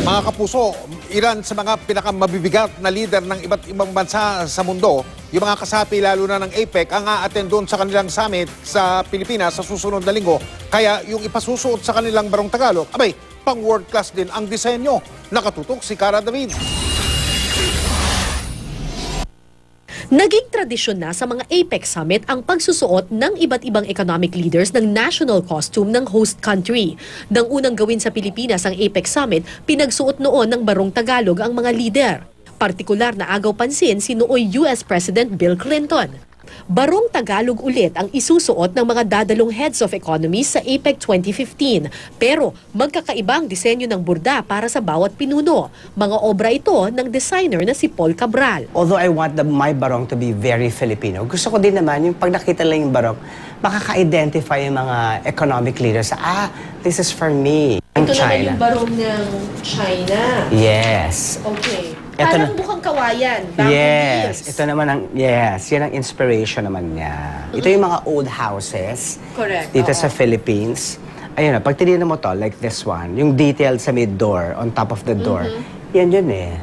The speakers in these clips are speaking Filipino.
Mga kapuso, ilan sa mga pinakamabibigat na leader ng iba't ibang bansa sa mundo, yung mga kasapi lalo na ng APEC, ang a-attend doon sa kanilang summit sa Pilipinas sa susunod na linggo. Kaya yung ipasusuot sa kanilang barong Tagalog, abay, pang world class din ang disenyo. Nakatutok si Cara David. Naging tradisyon na sa mga APEC Summit ang pagsusuot ng iba't ibang economic leaders ng national costume ng host country. Nang unang gawin sa Pilipinas ang APEC Summit, pinagsuot noon ng barong Tagalog ang mga leader. Partikular na agaw pansin si nooy US President Bill Clinton. Barong Tagalog ulit ang isusuot ng mga dadalong heads of economies sa APEC 2015. Pero magkakaibang disenyo ng burda para sa bawat pinuno. Mga obra ito ng designer na si Paul Cabral. Although I want my barong to be very Filipino, gusto ko din naman yung pag nakita lang yung barong, makaka-identify yung mga economic leaders. This is for me. Ito China. naman yung barong ng China. Yes. Okay. Ito Parang na. mukhang kawayan. Bamboo Yes. leaves. Ito naman ang, yes, yan ang inspiration naman niya. Ito yung mga old houses. Correct. Dito Oo. sa Philippines. Ayun na, pag tinignan mo to, like this one, yung detail sa mid-door, on top of the door, yan yun eh.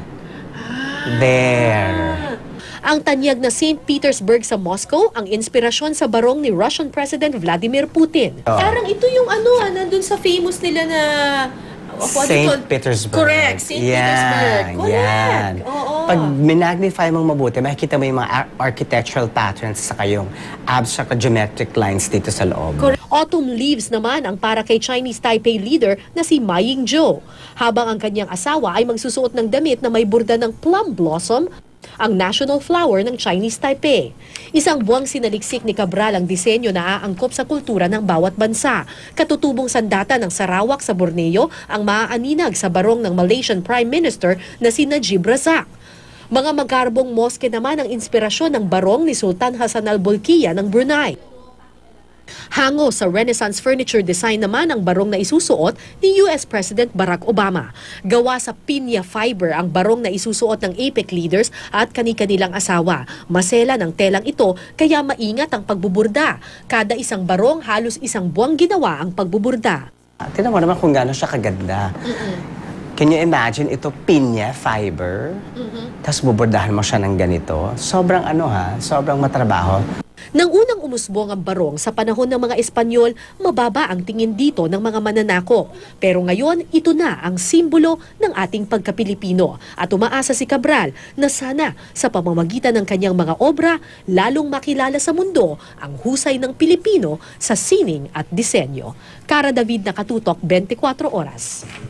There. Ang tanyag na St. Petersburg sa Moscow, ang inspirasyon sa barong ni Russian President Vladimir Putin. Oh. Parang ito yung nandun sa famous nila na... St. Petersburg. Correct, St. Petersburg. Correct. Yan. Oo. Pag minagnify mong mabuti, makikita mo yung mga architectural patterns sa kayong abstract geometric lines dito sa loob. Correct. Autumn leaves naman ang para kay Chinese Taipei leader na si Ma Ying-jeou. Habang ang kanyang asawa ay magsusuot ng damit na may burda ng plum blossom, ang national flower ng Chinese Taipei. Isang buwang sinaliksik ni Cabral ang disenyo na aangkop sa kultura ng bawat bansa. Katutubong sandata ng Sarawak sa Borneo ang maaaninag sa barong ng Malaysian Prime Minister na si Najib Razak. Mga magarbong moske naman ang inspirasyon ng barong ni Sultan Hassan al-Bolkiah ng Brunei. Hango sa Renaissance furniture design naman ang barong na isusuot ni US President Barack Obama. Gawa sa pinya fiber ang barong na isusuot ng APEC leaders at kani-kanilang asawa. Masela ng telang ito kaya maingat ang pagbuburda. Kada isang barong halos isang buwang ginawa ang pagbuburda. Tignan mo naman kung gaano siya kaganda. Can you imagine ito pinya fiber? Tapos buburdahan mo siya ng ganito. Sobrang sobrang matrabaho. Nang unang umusbong ang barong sa panahon ng mga Espanyol, mababa ang tingin dito ng mga mananakop. Pero ngayon, ito na ang simbolo ng ating pagka-Pilipino. At umaasa si Cabral na sana sa pamamagitan ng kanyang mga obra, lalong makilala sa mundo ang husay ng Pilipino sa sining at disenyo. Cara David, Nakatutok, 24 Oras.